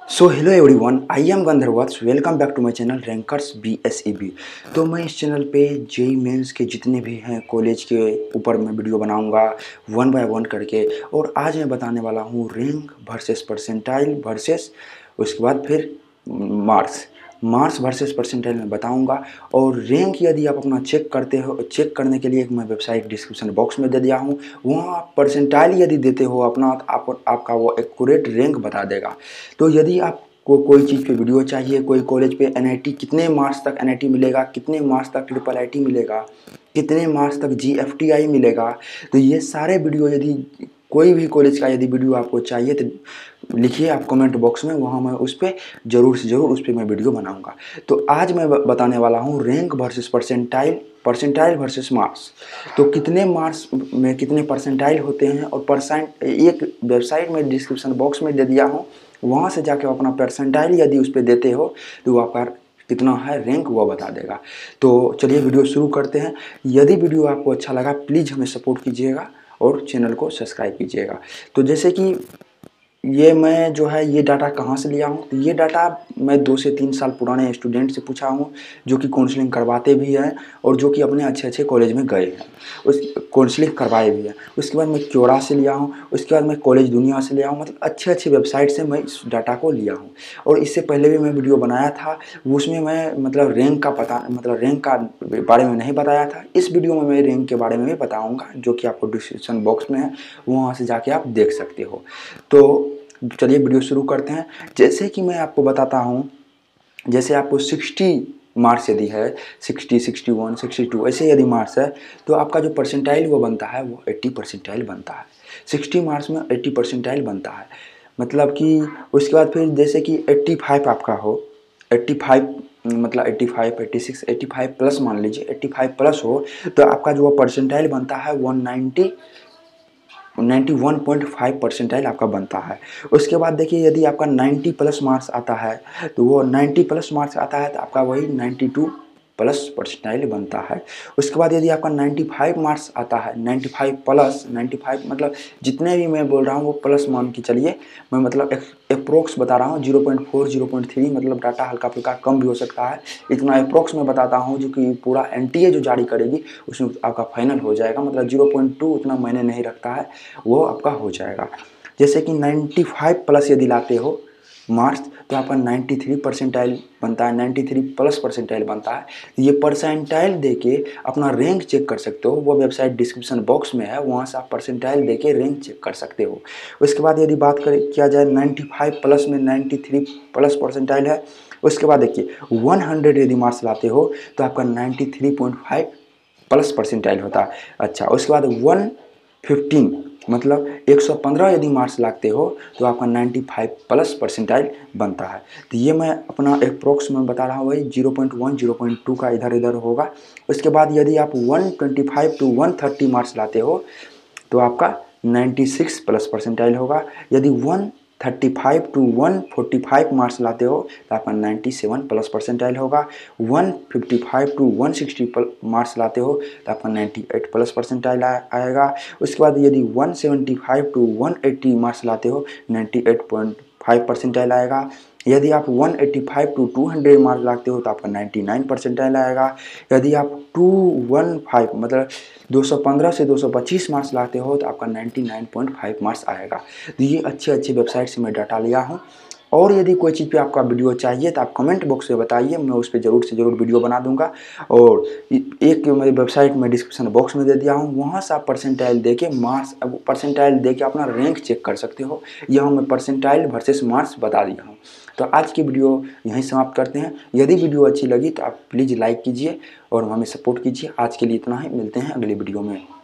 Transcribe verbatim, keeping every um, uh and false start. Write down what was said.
So hello everyone, I am Gandharvats. Welcome back to my channel rankers B S E B. तो मैं इस channel पे JEE mains के जितने भी हैं कॉलेज के ऊपर मैं वीडियो बनाऊंगा वन बाय वन करके। और आज मैं बताने वाला हूँ रैंक वर्सेस परसेंटाइल वर्सेस उसके बाद फिर मार्क्स मार्क्स वर्सेस परसेंटाइल में बताऊंगा। और रैंक यदि आप अपना चेक करते हो, चेक करने के लिए एक मैं वेबसाइट डिस्क्रिप्शन बॉक्स में दे दिया हूँ। वहाँ आप परसेंटाइल यदि देते हो अपना, तो आप, आपका वो एक्यूरेट रैंक बता देगा। तो यदि आप को कोई चीज़ पे वीडियो चाहिए, कोई कॉलेज पे एनआईटी कितने मार्क्स तक एनआईटी मिलेगा, कितने मार्क्स तक ट्रिपल आईटी मिलेगा, कितने मार्क्स तक जीएफटीआई मिलेगा, तो ये सारे वीडियो यदि कोई भी कॉलेज का यदि वीडियो आपको चाहिए तो लिखिए आप कमेंट बॉक्स में, वहाँ मैं उस पर ज़रूर से ज़रूर उस पर मैं वीडियो बनाऊंगा। तो आज मैं बताने वाला हूँ rank versus percentile percentile versus marks. तो कितने मार्क्स में कितने परसेंटाइल होते हैं, और परसेंट एक वेबसाइट में डिस्क्रिप्शन बॉक्स में दे दिया हूँ, वहाँ से जाके अपना परसेंटाइल यदि उस पर देते हो तो वो आपका कितना है रैंक वो बता देगा। तो चलिए वीडियो शुरू करते हैं। यदि वीडियो आपको अच्छा लगा प्लीज़ हमें सपोर्ट कीजिएगा और चैनल को सब्सक्राइब कीजिएगा। तो जैसे कि ये मैं जो है ये डाटा कहाँ से लिया हूँ, तो ये डाटा मैं दो से तीन साल पुराने स्टूडेंट से पूछा हूँ जो कि काउंसलिंग करवाते भी हैं और जो कि अपने अच्छे अच्छे कॉलेज में गए हैं, उस काउंसलिंग करवाए भी हैं। उसके बाद मैं क्योरा से लिया हूँ, उसके बाद मैं कॉलेज दुनिया से लिया हूँ। मतलब अच्छे अच्छे वेबसाइट से मैं इस डाटा को लिया हूँ। और इससे पहले भी मैं वीडियो बनाया था, उसमें मैं मतलब रैंक का पता मतलब रैंक का बारे में नहीं बताया था। इस वीडियो में मैं रैंक के बारे में भी बताऊँगा, जो कि आपको डिस्क्रिप्शन बॉक्स में है, वहाँ से जाके आप देख सकते हो। तो चलिए वीडियो शुरू करते हैं। जैसे कि मैं आपको बताता हूँ, जैसे आपको साठ मार्क्स यदि है, साठ, इकसठ, बासठ ऐसे यदि मार्क्स है, तो आपका जो परसेंटाइल वो बनता है वो अस्सी परसेंटाइल बनता है। साठ मार्क्स में अस्सी परसेंटाइल बनता है। मतलब कि उसके बाद फिर जैसे कि पचासी आपका हो, पचासी मतलब पचासी, छियासी, पचासी प्लस मान लीजिए, पचासी प्लस हो, तो आपका जो परसेंटाइल बनता है एक सौ नब्बे इक्यानवे पॉइंट पाँच परसेंटाइल आपका बनता है। उसके बाद देखिए यदि आपका नब्बे प्लस मार्क्स आता है, तो वो नब्बे प्लस मार्क्स आता है तो आपका वही बानवे प्लस परसेंटाइल बनता है। उसके बाद यदि आपका पचानवे मार्क्स आता है, पचानवे प्लस पचानवे मतलब जितने भी मैं बोल रहा हूँ वो प्लस मान के चलिए, मैं मतलब अप्रोक्स बता रहा हूँ, zero point four, zero point three मतलब डाटा हल्का फुल्का कम भी हो सकता है। इतना अप्रोक्स में बताता हूँ जो कि पूरा एनटीए जो जारी करेगी उसमें आपका फाइनल हो जाएगा। मतलब ज़ीरो पॉइंट टू उतना मैंने नहीं रखता है, वो आपका हो जाएगा। जैसे कि पचानवे प्लस यदि लाते हो मार्क्स, तो आपका तिरानवे परसेंटाइल बनता है, तिरानवे प्लस परसेंटाइल बनता है। ये परसेंटाइल देके अपना रैंक चेक कर सकते हो, वो वेबसाइट डिस्क्रिप्शन बॉक्स में है, वहाँ से आप परसेंटाइल देके रैंक चेक कर सकते हो। उसके बाद यदि बात करें किया जाए पचानवे प्लस में तिरानवे प्लस परसेंटाइल है। उसके बाद देखिए सौ यदि मार्क्स लाते हो तो आपका तिरानवे पॉइंट पाँच प्लस परसेंटाइल होता है। अच्छा, उसके बाद एक सौ पंद्रह मतलब एक सौ पंद्रह यदि मार्क्स लागते हो तो आपका पचानवे प्लस परसेंटाइल बनता है। तो ये मैं अपना अप्रोक्स में बता रहा हूँ, वही zero point one, zero point two का इधर इधर होगा। उसके बाद यदि आप एक सौ पच्चीस टू एक सौ तीस मार्क्स लाते हो तो आपका छियानवे प्लस परसेंटाइल होगा। यदि एक सौ पैंतीस टू एक सौ पैंतालीस मार्क्स लाते हो तो आपका सत्तानवे प्लस परसेंटाइल होगा। एक सौ पचपन टू एक सौ साठ मार्क्स लाते हो तो आपका अट्ठानवे प्लस परसेंटाइल आएगा। उसके बाद यदि एक सौ पचहत्तर टू एक सौ अस्सी मार्क्स लाते हो अट्ठानवे पॉइंट पाँच परसेंटाइल आएगा। यदि आप एक सौ पचासी टू दो सौ मार्क्स लाते हो तो आपका निन्यानवे परसेंटाइल आएगा। यदि आप दो सौ पंद्रह मतलब दो सौ पंद्रह से दो सौ पच्चीस मार्क्स लाते हो तो आपका निन्यानवे पॉइंट पाँच मार्क्स आएगा। तो ये अच्छे अच्छे वेबसाइट से मैं डाटा लिया हूँ। और यदि कोई चीज़ पे आपका वीडियो चाहिए तो आप कमेंट बॉक्स में बताइए, मैं उस पर ज़रूर से ज़रूर वीडियो बना दूंगा। और एक मेरी वेबसाइट में डिस्क्रिप्शन बॉक्स में दे दिया हूँ, वहाँ से आप परसेंटाइल देके मार्क्स परसेंटाइल देके अपना रैंक चेक कर सकते हो। यहाँ मैं परसेंटाइल वर्सेस मार्क्स बता दिया हूँ। तो आज की वीडियो यहीं समाप्त करते हैं। यदि वीडियो अच्छी लगी तो आप प्लीज़ लाइक कीजिए और हमें सपोर्ट कीजिए। आज के लिए इतना ही, मिलते हैं अगली वीडियो में।